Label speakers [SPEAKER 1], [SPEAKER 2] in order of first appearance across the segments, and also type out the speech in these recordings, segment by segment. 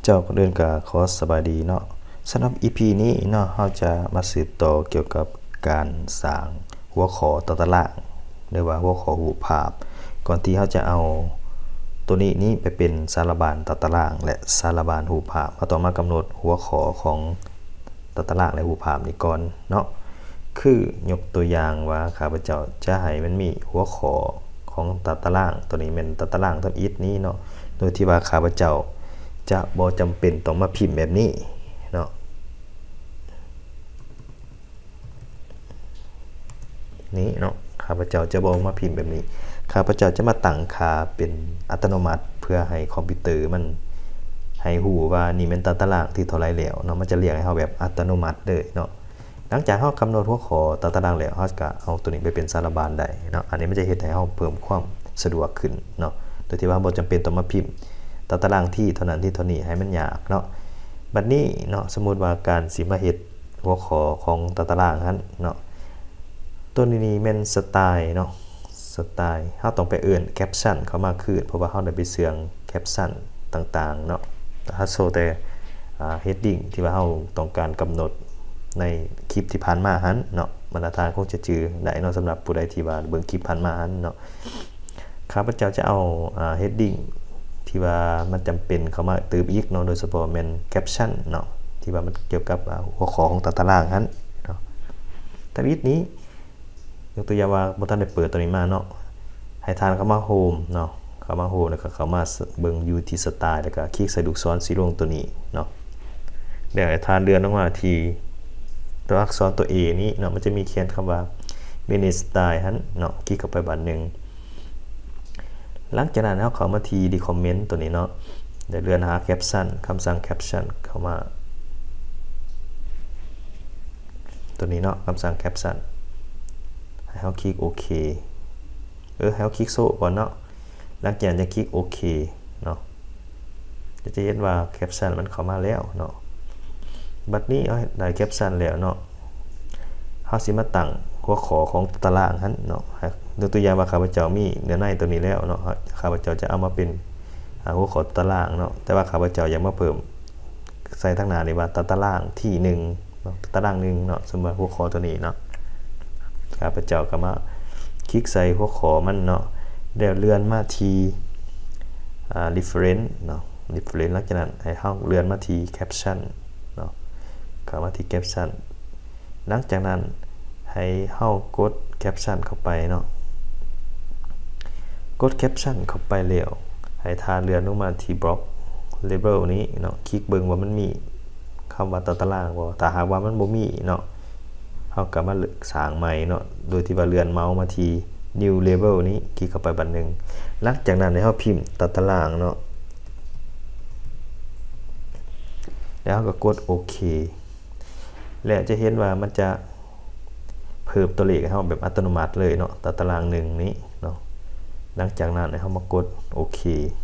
[SPEAKER 1] เจ้าก็เดินกับขอสบายดีเนาะสำหรับ EP นี้เนาะเราจะมาสืบต่อเกี่ยวกับการสร้างหัวข้อต่อตารางหรือว่าหัวข้อรูปภาพก่อนที่เราจะเอาตัวนี้ไปเป็นสารบานต่อตารางและสารบานรูปภาพเราต้องมากำหนดหัวข้อของต่อตารางและรูปภาพนี้ก่อนเนาะคือยกตัวอย่างว่าข้าพเจ้าจะให้มันมีหัวข้อของตารางตัวนี้เป็นตารางทับอิฐนี้เนาะโดยที่ว่าข้าพเจ้าจะบ่จำเป็นต้องมาพิมพ์แบบนี้เนาะนี่เนาะข้าพเจ้าจะบ่มาพิมพ์แบบนี้ข้าพเจ้าจะมาตั้งค่าเป็นอัตโนมัติเพื่อให้คอมพิวเตอร์มันให้รู้ว่านี่เป็นตารางที่เท่าไรแล้วเนาะมันจะเรียกให้เฮาแบบอัตโนมัติเลยเนาะหลังจากเฮากำหนดหัวข้อตารางแล้วเฮาก็เอาตัวนี้ไปเป็นสารบานได้เนาะอันนี้มันจะเฮ็ดให้เฮาเพิ่มความสะดวกขึ้นเนาะโดยที่ว่าบ่จำเป็นต้องมาพิมพ์ตารางที่เท่านั้นที่เท่านี้ให้มันยากเนาะบัดนี้เนาะสมมุติว่าการสิมาเฮ็ดหัวข้อของตารางนั้นเนาะตัวนี้แม่นสไตล์เนาะสไตล์เฮาต้องไปเอิ้นแคปชั่นเข้ามาคืนเพราะว่าเฮาได้ไปเสืองแคปชั่นต่างๆเนาะถ้าโซแต่heading ที่ว่าเฮาต้องการกำหนดในคลิปที่ผ่านมาหันเนาะบรรดาทานคงจะจือได้เนาะสำหรับผู้ใดที่ว่าเบิ่งคลิปผ่านมาหันเนาะข้าพเจ้าจะเอาheading ที่ว่ามันจำเป็นเข้ามาเติมอีกเนาะโดยเฉพาะแม่นแคปชั่นเนาะที่ว่ามันเกี่ยวกับหัวข้อของตารางหันเนาะแต่วิธีนี้ยกตัวอย่างว่าบ่ทันได้เปิดตัวนี้มาเนาะให้ทานเข้ามาโฮมเนาะเข้ามาโฮมแล้วก็เข้ามาเบิ่งอยู่ที่สไตล์แล้วก็คลิกใส่ลูกศรสีลงตัวนี้เนาะเดี๋ยวให้ทานเลื่อนลงมาที่ตัวอักษรตัว A นี้เนาะมันจะมีเขียนคำว่า manage style หันเนาะคลิกเข้าไปบัดนึงหลังจากนั้นเราเข้ามาที่ document ตัวนี้เนาะเดี๋ยวเลื่อนหา caption คำสั่ง caption เข้ามาตัวนี้เนาะคำสั่ง caption ให้เราคลิกโอเคให้เราคลิกโซ่ก่อนเนาะหลังจากนั้นจะคลิกโอเคเนาะจะเห็นว่า caption มันเข้ามาแล้วเนาะบัดนี้ได้แคปชั่นแล้วเนาะเฮาสิมาตั้งหัวข้อของตารางหั่นเนาะยกตัวอย่างว่าข้าพเจ้ามีเนื้อในตัวนี้แล้วเนาะข้าพเจ้าจะเอามาเป็นหัวข้อตารางเนาะแต่ว่าข้าพเจ้าอยากมาเพิ่มใส่ทางหน้านี่ว่าตารางที่1เนาะตาราง1เนาะสมมุติหัวข้อตัวนี้เนาะข้าพเจ้าก็มาคลิกใส่หัวข้อมันเนาะแล้วเลื่อนมาที่reference เนาะ reference หลังจากนั้นให้เฮาเลื่อนมาที่ captionเข้ามาที่แคปชั่นหลังจากนั้นให้เฮากดแคปชั่นเข้าไปเนาะกดแคปชั่นเข้าไปแล้วให้ทาเลื่อนลงมาที่บล็อกเลเบลนี้เนาะคลิกเบิ่งว่ามันมีคำว่าตารางบ่ถ้าหากว่ามันบ่มีเนาะเฮาก็มาสร้างใหม่เนาะโดยที่ว่าเลื่อนเมาส์มาที่ new label นี้คลิกเข้าไปบัดนึงหลังจากนั้นให้เฮาพิมพ์ตารางเนาะแล้วก็กดโอเคและจะเห็นว่ามันจะเพิ่มตัวเลขให้เราแบบอัตโนมัติเลยเนาะตาราง1นี้เนาะหลังจากนั้นให้เรามากดโอเค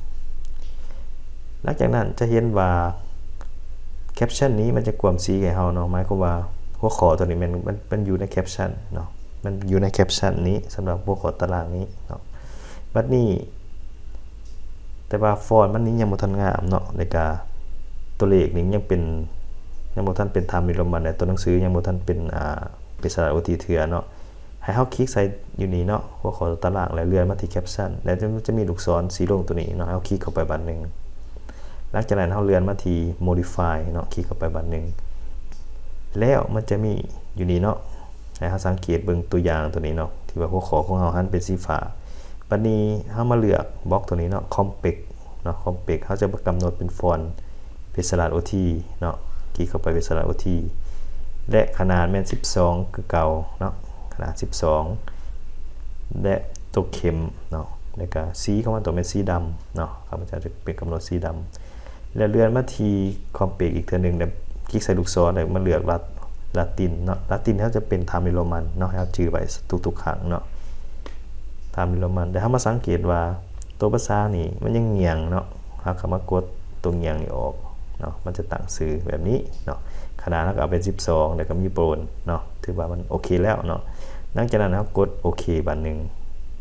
[SPEAKER 1] หลังจากนั้นจะเห็นว่าแคปชั่นนี้มันจะกวมสีให้เราเนาะหมายความว่าหัวข้อตัวนี้มันอยู่ในแคปชั่นเนาะมันอยู่ในแคปชั่นนี้สำหรับหัวข้อตารางนี้เนาะบัดนี้แต่ว่าฟอนต์มันนี้ยังบ่ทันงามเนาะในการตัวเลขนี้ยังบ่ทันเป็นธรรมนิรมันในตัวหนังสือยังบ่ทันเป็นสระอุทิเถือเนาะให้เฮาคลิกใส่อยู่นี่เนาะหัวข้อตารางแล้วเลื่อนมาที่แคปชั่นแล้วจะมีลูกศรสีลงตัวนี้เนาะเฮาคลิกเข้าไปบัดนึงหลังจากนั้นเฮาเลื่อนมาที่ modify เนาะคลิกเข้าไปบัดนึงแล้วมันจะมีอยู่นี่เนาะให้เฮาสังเกตเบิ่งตัวอย่างตัวนี้เนาะที่ว่าหัวข้อของเฮาหันเป็นสีฟ้าบัดนี้เฮามาเลือกบล็อกตัวนี้เนาะ compact เนาะ compact เฮาจะกำหนดเป็นฟอนต์เป็นสระอุทิเนาะคลิกเข้าไปเป็นสระอุทิและขนาดแม่น12คือเก่าเนาะขนาด12และตัวเข็มเนาะแล้วก็สีของมันต้องเป็นสีดำเนาะข้าพเจ้าจะเป็นกำหนดสีดำแล้วเลื่อนมาที่คอมเพกอีกเทื่อนึงแล้วคลิกใส่ลูกศรแล้วมาเลือกลาตินเนาะลาตินเขาจะเป็นไทม์โรมันเนาะให้เอาชื่อไว้ทุกๆครั้งเนาะไทม์โรมันแต่ถ้ามาสังเกตว่าตัวภาษานี่มันยังเงียงเนาะเฮาก็มากดตัวเงียงนี่ออกเนาะมันจะตั้งชื่อแบบนี้เนาะขนาดแล้วก็เอาเป็น12แล้วก็มีโปรนเนาะถือว่ามันโอเคแล้วเนาะหลังจากนั้นเรากดโอเคบัดนึง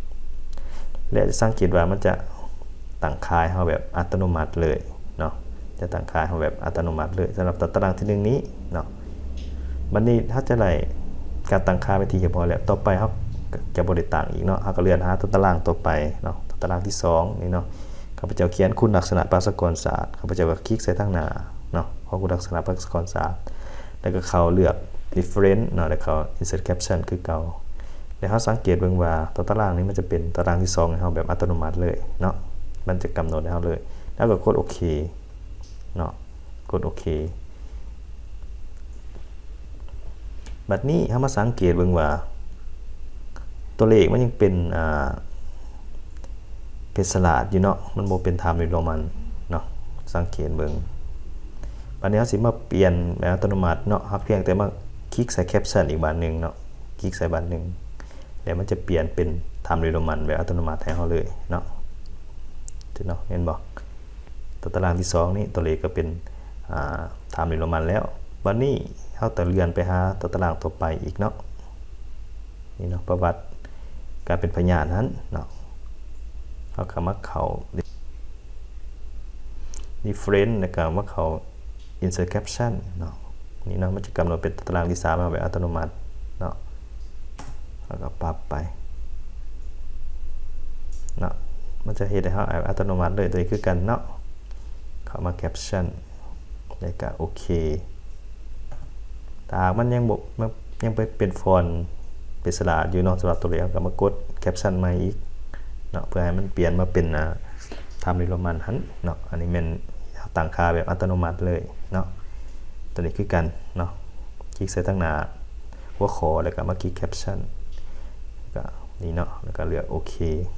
[SPEAKER 1] และสังเกตว่ามันจะตั้งค่าให้เฮาแบบอัตโนมัติเลยเนาะจะตั้งค่าให้แบบอัตโนมัติเลยสำหรับตารางที่1นี้เนาะบัดนี้ถ้าจะได้การตั้งค่าไปที่เรียบร้อยแล้วต่อไปเฮาจะบ่ได้ตั้งอีกเนาะเฮาก็เลื่อนหาตัวตารางต่อไปเนาะตารางที่2นี่เนาะข้าพเจ้าเขียนคุณลักษณะภาษากรศาสตร์ข้าพเจ้าก็คลิกใส่ทางหน้าเนาะของคุณลักษณะภาษากรศาสตร์แล้วก็เข้าเลือก reference เนาะแล้วก็ insert caption คือเก่าแล้วเฮาสังเกตเบิ่งว่าตัวตารางนี้มันจะเป็นตารางที่2ให้เฮาแบบอัตโนมัติเลยเนาะมันจะกำหนดให้เฮาเลยแล้วก็กดโอเคเนาะกดโอเคบัดนี้เฮามาสังเกตเบิ่งว่าตัวเลขมันยังเป็นสลาดอยู่เนาะมันบ่เป็นไทม์โรมันเนาะสังเกตเบิ่งบัดนี้เฮาสิมาเปลี่ยนแบบอัตโนมัติเนาะเพียงแต่มาคลิกใส่แคปชั่นอีกบานนึงเนาะคลิกใส่บานนึงแล้วมันจะเปลี่ยนเป็นไทม์โรมันแบบอัตโนมัติให้เฮาเลยเนาะเห็นบ่ตัวตารางที่2นี่ตัวเลขก็เป็นไทม์โรมันแล้วบัดนี้เฮาจะเลื่อนไปหาตัวตารางต่อไปอีกเนาะนี่เนาะประวัติการเป็นพยานนั้นเนาะเฮาก็มาเข้า reference แล้วก็มาเข้า insert caption เนาะนี่เนาะมันจะกำหนดเป็นตารางที่3มาแบบอัตโนมัติเนาะแล้วก็ปรับไปเนาะมันจะเฮ็ดให้เฮาอัตโนมัติเลยตัวนี้คือกันเนาะเข้ามา caption แล้วก็โอเคแต่มันยังเป็นฟอนต์เป็นสลาดอยู่เนาะสำหรับตัวเลขก็มากด caption ใหม่อีกเนาะเพื่อให้มันเปลี่ยนมาเป็นไทม์โรมันหันเนาะอันนี้มันตั้งค่าแบบอัตโนมัติเลยเนาะตัวนี้คือกันเนาะคลิกใส่ทางหน้าหัวข้อแล้วก็มาคลิก caption ก็นี่เนาะแล้วก็เลือกโอเค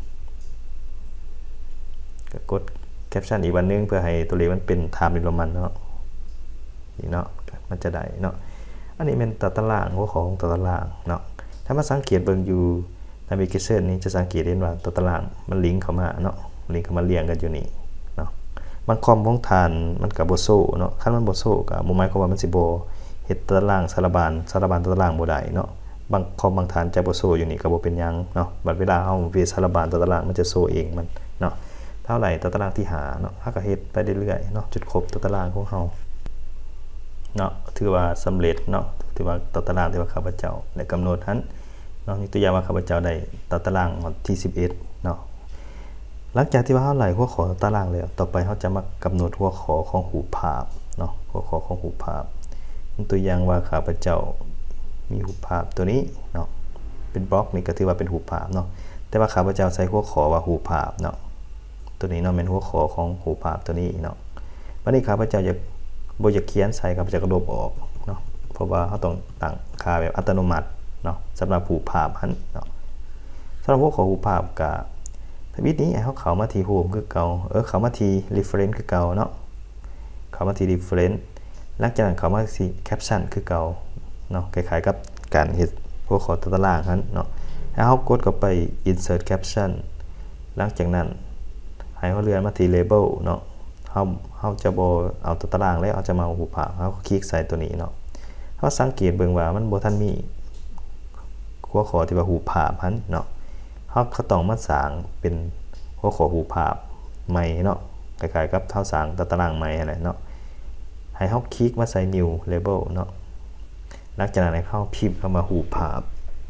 [SPEAKER 1] ก็กด caption อีกวันนึงเพื่อให้ตัวเลขมันเป็นไทม์โรมันเนาะนี่เนาะมันจะได้เนาะอันนี้เป็นตารางหัวข้อของตารางเนาะถ้ามาสังเกตเบิ่งอยู่ navigation นี้จะสังเกตเห็นว่าตารางมันลิงก์เข้ามาเนาะลิงก์เข้ามาเรียงกันอยู่นี่เนาะบางคอมของทานมันก็บ่โซ่เนาะคันมันบ่โซ่ก็บ่หมายความว่ามันสิบ่เฮ็ดตารางสารบานตารางบ่ได้เนาะบางคอมบางทานจะบ่โซ่อยู่นี่ก็บ่เป็นหยังเนาะบัดเวลาเฮาเวสารบานตารางมันจะโซ่เองมันเนาะเท่าไหร่ตารางที่หาเนาะเฮาก็เฮ็ดไปเรื่อยๆเนาะจนครบตารางของเฮาเนาะถือว่าสำเร็จเนาะถือว่าตารางที่ว่าข้าพเจ้าได้กำหนดนั้นเนาะนี่ตัวอย่างว่าข้าพเจ้าได้ตารางที่11เนาะหลังจากที่ว่าเฮาไล่หัวข้อตารางแล้วต่อไปเฮาจะมากำหนดหัวข้อของรูปภาพเนาะหัวข้อของรูปภาพตัวอย่างว่าข้าพเจ้ามีรูปภาพตัวนี้เนาะเป็นบล็อกนี่ก็ถือว่าเป็นรูปภาพเนาะแต่ว่าข้าพเจ้าใช้หัวข้อว่ารูปภาพเนาะตัวนี้เนาะเป็นหัวข้อของรูปภาพตัวนี้เนาะวันนี้ข้าพเจ้าบ่อยากเขียนใส่ข้าพเจ้าก็ลบออกเนาะเพราะว่าเฮาต้องตั้งค่าแบบอัตโนมัติเนาะสำหรับรูปภาพนั้นเนาะสำหรับหัวข้อรูปภาพก็วิธีนี้ให้เข้ามาที่ home คือเก่าเข้ามาที่ reference คือเก่าเนาะเข้ามาที่ reference หลังจากนั้นเข้ามาที่ caption คือเก่าเนาะคล้ายๆกับการเฮ็ดหัวข้อตารางนั้นเนาะให้เฮากดเข้าไป insert caption หลังจากนั้นให้เฮาเลื่อนมาที่ label เนาะเฮาจะบ่เอาตารางแล้วเอาจะมารูปภาพเฮาคลิกใส่ตัวนี้เนาะเฮาสังเกตเบิ่งว่ามันบ่ทันมีหัวข้อที่ว่ารูปภาพนั้นเนาะเฮาก็ต้องมาสร้างเป็นหัวข้อรูปภาพใหม่เนาะคล้ายๆกับเฮาสร้างตารางใหม่อะไรเนาะให้เฮาคลิกมาใส่ new label เนาะหลังจากนั้นให้เฮาพิมพ์เข้ามารูปภาพ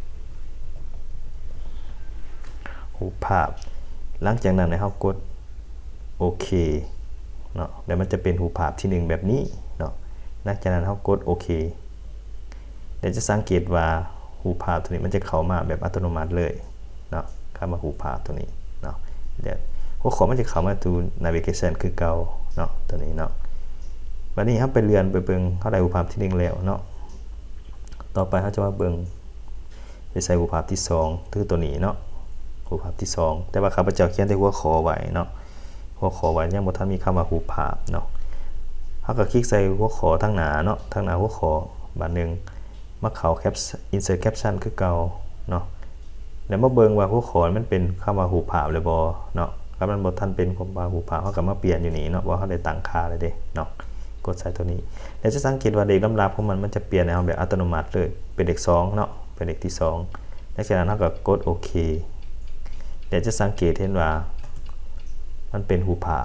[SPEAKER 1] หลังจากนั้นให้เฮากดโอเคเนาะแล้วมันจะเป็นรูปภาพที่1แบบนี้เนาะหลังจากนั้นเฮากดโอเคเดี๋ยวจะสังเกตว่ารูปภาพตัวนี้มันจะเข้ามาแบบอัตโนมัติเลยเนาะเข้ามารูปภาพตัวนี้เนาะเดี๋ยวหัวข้อมันจะเข้ามาสู่ navigation คือเก่าเนาะตัวนี้เนาะวันนี้เฮาไปเลื่อนไปเบิ่งเฮาได้รูปภาพที่1แล้วเนาะต่อไปเฮาจะมาเบิ่งไปใส่รูปภาพที่2คือตัวนี้เนาะรูปภาพที่2แต่ว่าข้าพเจ้าเขียนแต่หัวข้อไว้เนาะหัวข้อไว้ยังบ่ทันมีคำว่ารูปภาพเนาะเฮาก็คลิกใส่หัวข้อทางหน้าเนาะทางหน้าหัวข้อบานนึงมาเข้า insert caption คือเก่าเนาะแล้วมาเบิ่งว่าหัวข้อมันเป็นคำว่ารูปภาพหรือบ่เนาะถ้ามันบ่ทันเป็นคำว่ารูปภาพเฮาก็มาเปลี่ยนอยู่นี่เนาะว่าเฮาได้ตั้งค่าแล้วเด้เนาะกดใส่ตัวนี้แล้วจะสังเกตว่าเลขลำดับของมันจะเปลี่ยนให้เฮาแบบอัตโนมัติเลยเป็นเลข2เนาะเป็นเลขที่2แล้วจากนั้นเฮาก็กดโอเคเดี๋ยวจะสังเกตเห็นว่ามันเป็นรูปภาพ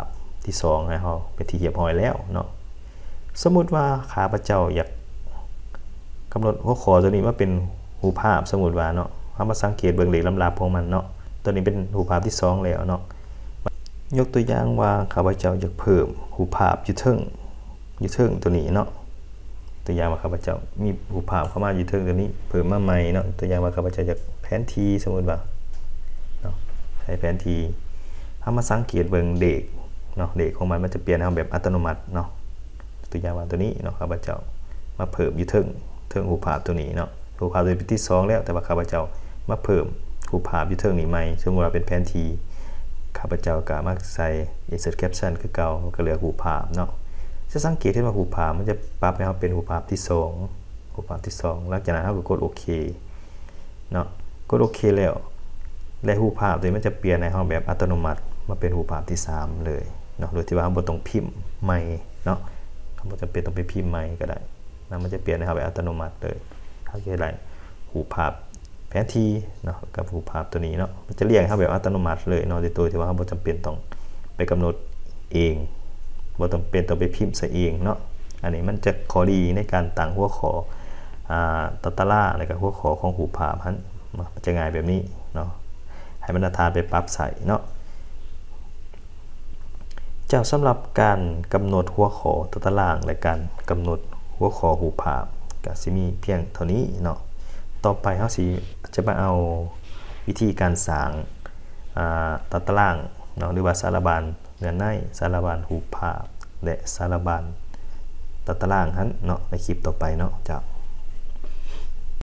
[SPEAKER 1] ที่2ให้เฮาเป็นที่เรียบร้อยแล้วเนาะสมมุติว่าข้าพเจ้าอยากกำหนดหัวข้อตัวนี้มาเป็นรูปภาพสมมุติว่าเนาะเฮามาสังเกตเบิ่งเลขลำดับของมันเนาะตัวนี้เป็นรูปภาพที่2แล้วเนาะยกตัวอย่างว่าข้าพเจ้าอยากเพิ่มรูปภาพอยู่เทิงตัวนี้เนาะตัวอย่างว่าข้าพเจ้ามีรูปภาพเข้ามาอยู่เทิงตัวนี้เพิ่มมาใหม่เนาะตัวอย่างว่าข้าพเจ้าอยากแผนที่สมมุติว่าเนาะใช้แผนที่เฮามาสังเกตเบิ่งเลขเนาะเลขของมันจะเปลี่ยนเฮาแบบอัตโนมัติเนาะตัวอย่างว่าตัวนี้เนาะข้าพเจ้ามาเพิ่มอยู่เทิงรูปภาพตัวนี้เนาะรูปภาพตัวที่2แล้วแต่ว่าข้าพเจ้ามาเพิ่มรูปภาพอยู่เทิงนี้ใหม่สมมุติว่าเป็นแผนที่ข้าพเจ้าก็มาใส่ insert caption คือเก่าก็เหลือรูปภาพเนาะจะสังเกตเห็นว่ารูปภาพมันจะปรับให้เฮาเป็นรูปภาพที่2รูปภาพที่2หลังจากนั้นเฮาก็กดโอเคเนาะกดโอเคแล้วและรูปภาพตัวนี้มันจะเปลี่ยนในเฮาแบบอัตโนมัติมาเป็นรูปภาพที่3เลยเนาะโดยที่ว่าเฮาบ่ต้องพิมพ์ใหม่เนาะเฮาบ่จำเป็นต้องไปพิมพ์ใหม่ก็ได้นะมันจะเปลี่ยนให้เฮาแบบอัตโนมัติเลยเฮาจะได้รูปภาพแผนที่เนาะกับรูปภาพตัวนี้เนาะมันจะเรียงให้เฮาแบบอัตโนมัติเลยเนาะโดยตัวที่ว่าเฮาบ่จำเป็นต้องไปกำหนดเองบ่ต้องเป็นต้องไปพิมพ์ซะเองเนาะอันนี้มันจะข้อดีในการตั้งหัวข้อตารางแล้วก็หัวข้อของรูปภาพมันจะง่ายแบบนี้เนาะให้บรรทัดไปปรับใส่เนาะจากสำหรับการกำหนดหัวข้อตารางและการกำหนดหัวข้อรูปภาพก็สิมีเพียงเท่านี้เนาะต่อไปเฮาสิจะมาเอาวิธีการสร้างตารางเนาะหรือว่าสารบัญเนื้อในสารบัญรูปภาพและสารบัญตารางนั้นเนาะในคลิปต่อไปเนาะจ้า